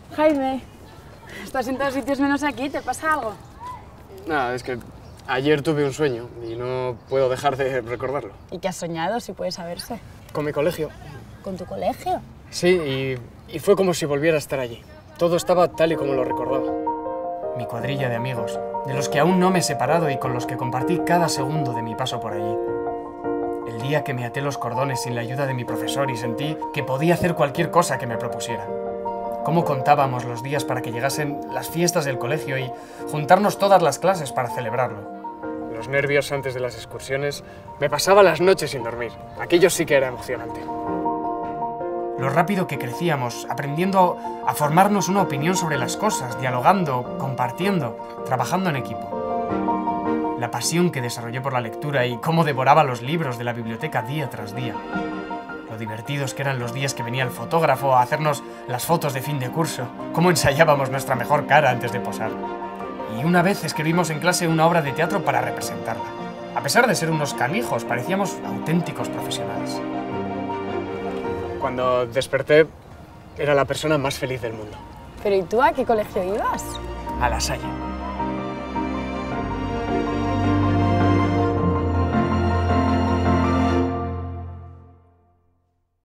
Jaime, estás en todos sitios menos aquí, ¿te pasa algo? Nada, es que ayer tuve un sueño y no puedo dejar de recordarlo. ¿Y qué has soñado, si puede saberse? Con mi colegio. ¿Con tu colegio? Sí, y fue como si volviera a estar allí. Todo estaba tal y como lo recordaba. Mi cuadrilla de amigos, de los que aún no me he separado y con los que compartí cada segundo de mi paso por allí. El día que me até los cordones sin la ayuda de mi profesor y sentí que podía hacer cualquier cosa que me propusiera. Cómo contábamos los días para que llegasen las fiestas del colegio y juntarnos todas las clases para celebrarlo. Los nervios antes de las excursiones, me pasaba las noches sin dormir. Aquello sí que era emocionante. Lo rápido que crecíamos, aprendiendo a formarnos una opinión sobre las cosas, dialogando, compartiendo, trabajando en equipo. La pasión que desarrollé por la lectura y cómo devoraba los libros de la biblioteca día tras día. Lo divertidos que eran los días que venía el fotógrafo a hacernos las fotos de fin de curso. Cómo ensayábamos nuestra mejor cara antes de posar. Y una vez escribimos en clase una obra de teatro para representarla. A pesar de ser unos canijos, parecíamos auténticos profesionales. Cuando desperté, era la persona más feliz del mundo. ¿Pero y tú a qué colegio ibas? A La Salle.